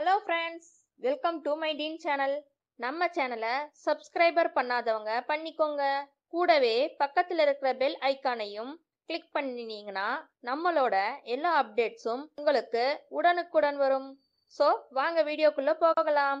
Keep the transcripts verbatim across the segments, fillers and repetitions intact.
Hello friends, welcome to my Dean channel. நம்ம சேனலை subscriber பண்ணாதவங்க பண்ணிக்கோங்க. கூடவே பக்கத்துல இருக்கிற பெல் ஐகானையும் கிளிக் பண்ணினீங்கன்னா நம்மளோட எல்லா அப்டேட்ஸும் உங்களுக்கு உடனுக்குடன் வரும். ஸோ வாங்க வீடியோக்குள்ள போகலாம்.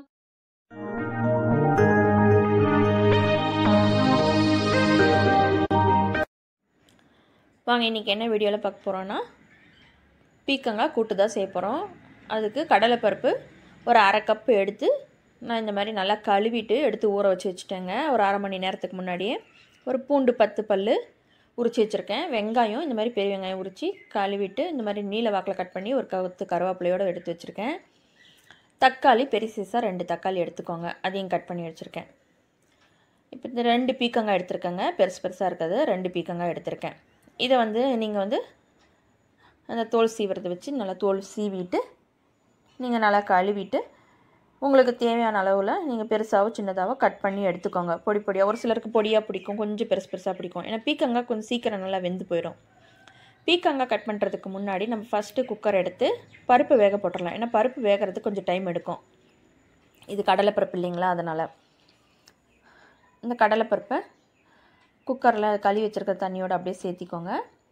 வாங்க இன்னைக்கு என்ன வீடியோவில் பார்க்க போகிறோன்னா பீக்கங்காய் கூட்டு தான் செய்ய போகிறோம். அதுக்கு கடலைப்பருப்பு ஒரு அரை கப்பு எடுத்து நான் இந்த மாதிரி நல்லா கழுவிட்டு எடுத்து ஊற வச்சு வச்சுட்டேங்க. ஒரு அரை மணி நேரத்துக்கு முன்னாடியே ஒரு பூண்டு பத்து பல் உரித்து வச்சுருக்கேன். வெங்காயம் இந்த மாதிரி பெரிய வெங்காயம் உரித்து கழுவிட்டு இந்த மாதிரி நீல வாக்கில் கட் பண்ணி ஒரு கவுத்து கருவேப்பிலையோடு எடுத்து வச்சுருக்கேன். தக்காளி பெரிய சைஸாக ரெண்டு தக்காளி எடுத்துக்கோங்க, அதையும் கட் பண்ணி வச்சுருக்கேன். இப்போ இந்த ரெண்டு பீக்கங்காய் எடுத்துருக்கேங்க, பெருசு பெருசாக இருக்கிறது ரெண்டு பீக்கங்காய் எடுத்திருக்கேன். இதை வந்து நீங்கள் வந்து அந்த தோல் சீவுறதை வச்சு நல்லா தோல் சீவிட்டு நீங்கள் நல்லா கழுவிட்டு உங்களுக்கு தேவையான அளவில் நீங்கள் பெருசாகவோ சின்னதாகவோ கட் பண்ணி எடுத்துக்கோங்க. பொடி பொடியாக, ஒரு சிலருக்கு பொடியாக பிடிக்கும், கொஞ்சம் பெருசு பெருசாக பிடிக்கும். ஏன்னா பீக்கங்காய் கொஞ்சம் சீக்கிரம் நல்லா வெந்து போயிடும். பீக்கங்காய் கட் பண்ணுறதுக்கு முன்னாடி நம்ம ஃபஸ்ட்டு குக்கர் எடுத்து பருப்பு வேக போட்டுடலாம். ஏன்னா பருப்பு வேகிறதுக்கு கொஞ்சம் டைம் எடுக்கும். இது கடலைப்பருப்பு இல்லைங்களா, அதனால் இந்த கடலைப்பருப்பை குக்கரில் கழுவி வச்சுருக்க தண்ணியோடு அப்படியே சேர்த்திக்கோங்க.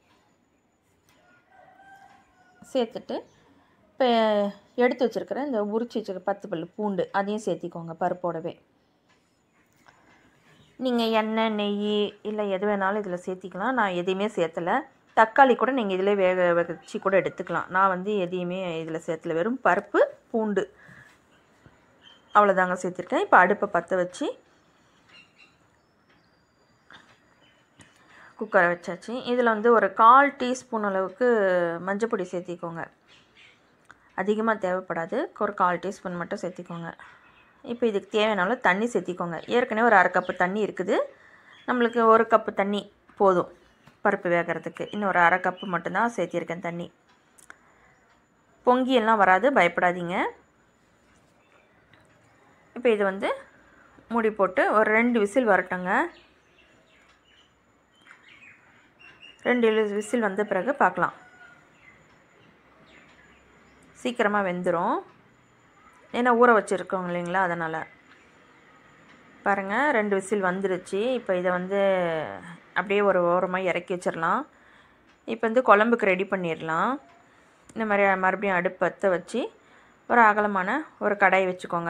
சேர்த்துட்டு இப்போ எடுத்து வச்சுருக்கிற இந்த உரிச்சு வச்சுருக்க பத்து பல் பூண்டு அதையும் சேர்த்திக்கோங்க பருப்போடவே. நீங்கள் எண்ணெய் நெய் இல்லை எது வேணாலும் இதில் சேர்த்திக்கலாம். நான் எதையுமே சேர்த்தலை. தக்காளி கூட நீங்கள் இதில் வேக வச்சு கூட எடுத்துக்கலாம். நான் வந்து எதையுமே இதில் சேர்த்தலை, வெறும் பருப்பு பூண்டு அவ்வளோதாங்க சேர்த்துருக்கேன். இப்போ அடுப்பை பற்ற வச்சு குக்கரை வச்சாச்சு. இதில் வந்து ஒரு கால் டீஸ்பூன் அளவுக்கு மஞ்சள் பொடி சேர்த்திக்கோங்க. அதிகமாக தேவைப்படாது, ஒரு கால் டீஸ்பூன் மட்டும் சேர்த்திக்கோங்க. இப்போ இதுக்கு தேவையான தண்ணி சேர்த்திக்கோங்க. ஏற்கனவே ஒரு அரை கப்பு தண்ணி இருக்குது, நம்மளுக்கு ஒரு கப்பு தண்ணி போதும் பருப்பு வேகிறதுக்கு. இன்னும் ஒரு அரை கப்பு மட்டும்தான் சேர்த்திருக்கேன் தண்ணி. பொங்கியெல்லாம் வராது, பயப்படாதீங்க. இப்போ இது வந்து மூடி போட்டு ஒரு ரெண்டு விசில் வரட்டுங்க. ரெண்டு விசில் வந்த பிறகு பார்க்கலாம். சீக்கிரமாக வெந்துடும், ஏன்னா ஊற வச்சுருக்கோங்க இல்லைங்களா, அதனால். பாருங்கள், ரெண்டு விசில் வந்துருச்சு. இப்போ இதை வந்து அப்படியே ஒரு ஓரமாக இறக்கி வச்சிடலாம். இப்போ வந்து குழம்புக்கு ரெடி பண்ணிடலாம். இந்த மாதிரி மறுபடியும் அடுப்பு பற்ற வச்சு ஒரு அகலமான ஒரு கடாய் வச்சுக்கோங்க.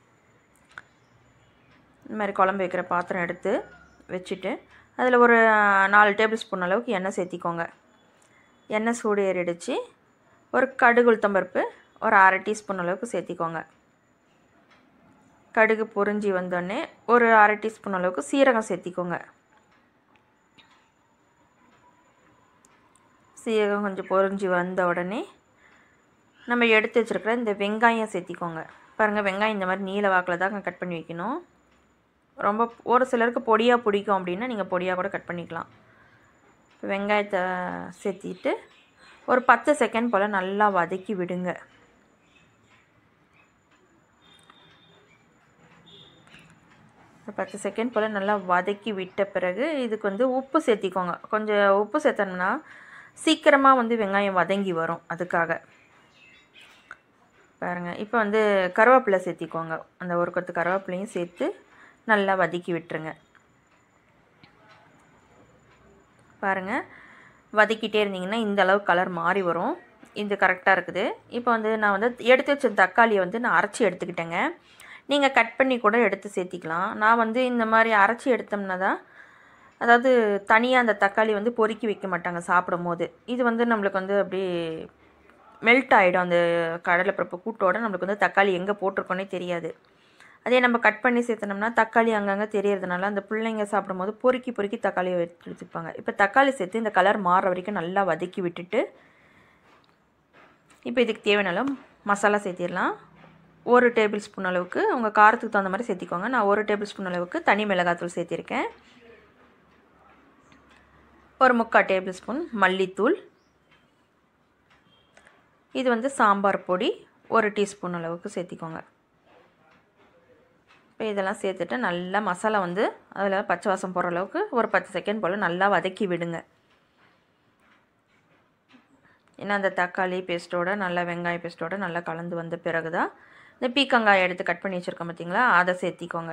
இந்த மாதிரி குழம்பு வைக்கிற பாத்திரம் எடுத்து வச்சுட்டு அதில் ஒரு நாலு டேபிள் ஸ்பூன் அளவுக்கு எண்ணெய் சேர்த்திக்கோங்க. எண்ணெய் சூடு ஏறிடுச்சு. ஒரு கடுகு உளுத்தம்பருப்பு ஒரு அரை டீஸ்பூன் அளவுக்கு சேர்த்திக்கோங்க. கடுகு பொரிஞ்சி வந்தோடனே ஒரு அரை டீஸ்பூன் அளவுக்கு சீரகம் சேர்த்திக்கோங்க. சீரகம் கொஞ்சம் பொரிஞ்சி வந்த உடனே நம்ம எடுத்து வச்சுருக்கிற இந்த வெங்காயம் சேர்த்திக்கோங்க. பாருங்கள், வெங்காயம் இந்த மாதிரி நீல வாக்கில் தான் கட் பண்ணி வைக்கணும். ரொம்ப ஒரு சிலருக்கு பொடியாக பிடிக்கும் அப்படின்னா நீங்கள் பொடியாக கூட கட் பண்ணிக்கலாம். இப்போ வெங்காயத்தை சேர்த்திட்டு ஒரு பத்து செகண்ட் போல் நல்லா வதக்கி விடுங்க. ஒரு பத்து செகண்ட் போல் நல்லா வதக்கி விட்ட பிறகு இதுக்கு வந்து உப்பு சேர்த்திக்கோங்க. கொஞ்சம் உப்பு சேர்த்தோம்னா சீக்கிரமாக வந்து வெங்காயம் வதங்கி வரும், அதுக்காக. பாருங்கள், இப்போ வந்து கருவேப்பிலை சேர்த்திக்கோங்க. அந்த ஒரு கொத்து கருவேப்பிலையும் சேர்த்து நல்லா வதக்கி விட்டுருங்க. பாருங்கள், வதக்கிட்டே இருந்தீங்கன்னா இந்த அளவு கலர் மாறி வரும். இது கரெக்டாக இருக்குது. இப்போ வந்து நான் வந்து எடுத்து வச்ச தக்காளியை வந்து நான் அரைச்சி எடுத்துக்கிட்டேங்க. நீங்கள் கட் பண்ணி கூட எடுத்து சேர்த்திக்கலாம். நான் வந்து இந்த மாதிரி அரைச்சி எடுத்தோம்னா தான், அதாவது தனியாக அந்த தக்காளி வந்து பொறுக்கி வைக்க மாட்டாங்க சாப்பிடும் போது. இது வந்து நம்மளுக்கு வந்து அப்படி மெல்ட் ஆகிடும். அந்த கடலைப்பருப்பு கூட்டோடு நம்மளுக்கு வந்து தக்காளி எங்கே போட்டிருக்கோன்னே தெரியாது. அதே நம்ம கட் பண்ணி சேர்த்தனோம்னா தக்காளி அங்கங்கே தெரியறதுனால அந்த பிள்ளைங்க சாப்பிடும்போது பொறுக்கி பொறுக்கி தக்காளியை எடுத்துப்பாங்க. இப்போ தக்காளி சேர்த்து இந்த கலர் மாறுற வரைக்கும் நல்லா வதக்கி விட்டுட்டு இப்போ இதுக்கு தேவையான மசாலா சேர்த்திடலாம். ஒரு டேபிள் ஸ்பூன் அளவுக்கு உங்கள் காரத்துக்கு தகுந்த மாதிரி சேர்த்திக்கோங்க. நான் ஒரு டேபிள் ஸ்பூன் அளவுக்கு தனி மிளகாத்தூள் சேர்த்திருக்கேன். ஒரு முக்கால் டேபிள் ஸ்பூன் மல்லித்தூள். இது வந்து சாம்பார் பொடி ஒரு டீஸ்பூன் அளவுக்கு சேர்த்திக்கோங்க. இப்போ இதெல்லாம் சேர்த்துட்டு நல்லா மசாலா வந்து அதில் பச்சை வாசம் போகிற அளவுக்கு ஒரு பத்து செகண்ட் போல் நல்லா வதக்கி விடுங்க. ஏன்னா அந்த தக்காளி பேஸ்ட்டோட நல்லா வெங்காய பேஸ்ட்டோட நல்லா கலந்து வந்த பிறகு தான் இந்த பீக்கங்காய் எடுத்து கட் பண்ணி வச்சுருக்கோம் பார்த்திங்களா, அதை சேர்த்திக்கோங்க.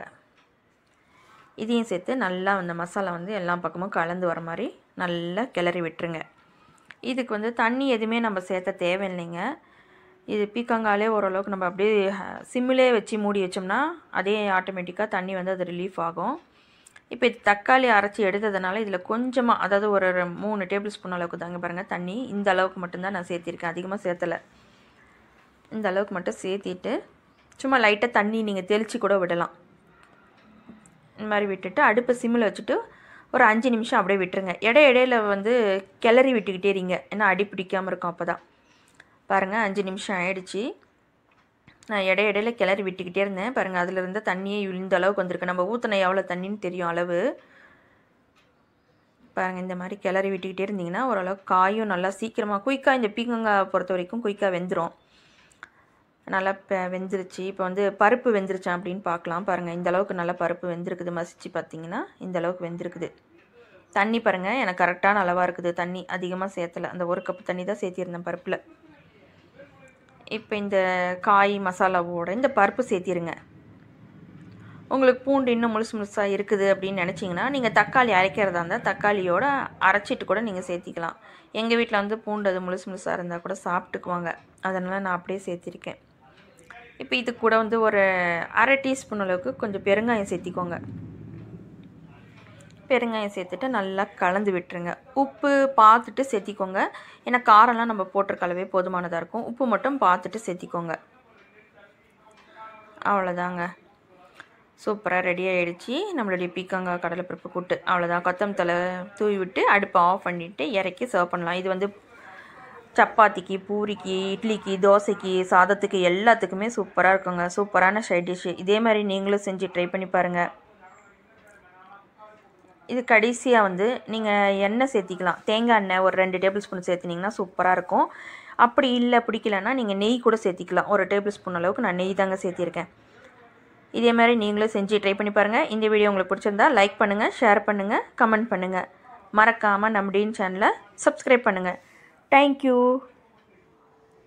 இதையும் சேர்த்து நல்லா அந்த மசாலா வந்து எல்லா பக்கமும் கலந்து வர மாதிரி நல்லா கிளறி விட்டுருங்க. இதுக்கு வந்து தண்ணி எதுவுமே நம்ம சேர்த்த தேவையில்லைங்க. இது பீக்கங்காலே ஓரளவுக்கு நம்ம அப்படியே சிம்மிலே வச்சு மூடி வச்சோம்னா அதே ஆட்டோமேட்டிக்காக தண்ணி வந்து அது ரிலீஃப் ஆகும். இப்போ இது தக்காளி அரைச்சி எடுத்ததுனால இதில் கொஞ்சமாக, அதாவது ஒரு மூணு டேபிள் ஸ்பூன் அளவுக்கு தாங்க பாருங்கள் தண்ணி, இந்த அளவுக்கு மட்டும்தான் நான் சேர்த்திருக்கேன், அதிகமாக சேர்த்தலை. இந்த அளவுக்கு மட்டும் சேர்த்திட்டு சும்மா லைட்டாக தண்ணி நீங்கள் தெளித்து கூட விடலாம். இந்த மாதிரி விட்டுட்டு அடுப்பை சிம்மில் வச்சுட்டு ஒரு அஞ்சு நிமிஷம் அப்படியே விட்டுருங்க. இடை இடையில வந்து கிளறி விட்டுக்கிட்டே இருங்க, ஏன்னா அடி பிடிக்காமல் இருக்கும். அப்போ தான் பாருங்கள் அஞ்சு நிமிஷம் ஆயிடுச்சு. நான் இடை இடையில கிளறி விட்டுக்கிட்டே இருந்தேன். பாருங்கள் அதில் இருந்த தண்ணியே இந்த அளவுக்கு வந்திருக்கு. நம்ம ஊற்றின எவ்வளோ தண்ணின்னு தெரியும் அளவு. பாருங்கள் இந்த மாதிரி கிளறி விட்டுக்கிட்டே இருந்தீங்கன்னா ஓரளவுக்கு காயும் நல்லா சீக்கிரமாக குயிக்காக, இந்த பீக்கங்காய் பொறுத்த வரைக்கும் குயிக்காக வெந்துடும். நல்லா வெந்துருச்சு. இப்போ வந்து பருப்பு வெந்துருச்சா அப்படின்னு பார்க்கலாம். பாருங்கள் இந்த அளவுக்கு நல்லா பருப்பு வெந்திருக்குது. மசிச்சு பார்த்தீங்கன்னா இந்த அளவுக்கு வெந்திருக்குது. தண்ணி பாருங்கள் எனக்கு கரெக்டான அளவாக இருக்குது. தண்ணி அதிகமாக சேர்த்தலை, அந்த ஒரு கப்பு தண்ணி தான் சேர்த்திருந்தேன் பருப்பில். இப்போ இந்த காய் மசாலாவோட இந்த பருப்பு சேர்த்திருங்க. உங்களுக்கு பூண்டு இன்னும் முழுசு முழுசாக இருக்குது அப்படின்னு நினச்சிங்கன்னா நீங்கள் தக்காளி அரைக்கிறதா இருந்தால் தக்காளியோடு அரைச்சிட்டு கூட நீங்கள் சேர்த்திக்கலாம். எங்கள் வீட்டில் வந்து பூண்டு அது முழுசு முழுசாக இருந்தால் கூட சாப்பிட்டுக்குவாங்க, அதனால் நான் அப்படியே சேர்த்திருக்கேன். இப்போ இது கூட வந்து ஒரு அரை டீஸ்பூன் அளவுக்கு கொஞ்சம் பெருங்காயம் சேர்த்திக்கோங்க. பெருங்காயம் சேர்த்துட்டு நல்லா கலந்து விட்டுருங்க. உப்பு பார்த்துட்டு சேர்த்திக்கோங்க, ஏன்னா காரம்லாம் நம்ம போட்டுற கலவே போதுமானதாக இருக்கும். உப்பு மட்டும் பார்த்துட்டு சேர்த்திக்கோங்க. அவ்வளோதாங்க, சூப்பராக ரெடி ஆகிடுச்சு நம்மளுடைய பீக்கங்காய் கடலைப்பருப்பு கூட்டு. அவ்வளோதான், கொத்தமல்லி தழை தூவி விட்டு அடுப்பை ஆஃப் பண்ணிவிட்டு இறக்கி சர்வ் பண்ணலாம். இது வந்து சப்பாத்திக்கு, பூரிக்கு, இட்லிக்கு, தோசைக்கு, சாதத்துக்கு எல்லாத்துக்குமே சூப்பராக இருக்குங்க. சூப்பரான சைட் டிஷ்ஷு. இதே மாதிரி நீங்களும் செஞ்சு ட்ரை பண்ணி பாருங்கள். இது கடைசியாக வந்து நீங்கள் எண்ணெய் சேர்த்திக்கலாம். தேங்காய் எண்ணெய் ஒரு ரெண்டு டேபிள் ஸ்பூன் சேர்த்தினிங்கன்னா சூப்பராக இருக்கும். அப்படி இல்லை பிடிக்கலன்னா நீங்கள் நெய் கூட சேர்த்திக்கலாம். ஒரு டேபிள் ஸ்பூன் அளவுக்கு நான் நெய் தாங்க சேர்த்திருக்கேன். இதே மாதிரி நீங்களும் செஞ்சு ட்ரை பண்ணி பாருங்கள். இந்த வீடியோ உங்களுக்கு பிடிச்சிருந்தா லைக் பண்ணுங்கள், ஷேர் பண்ணுங்கள், கமெண்ட் பண்ணுங்கள். மறக்காமல் நம்ம டீன் சேனலை சப்ஸ்கிரைப் பண்ணுங்கள். Thank you.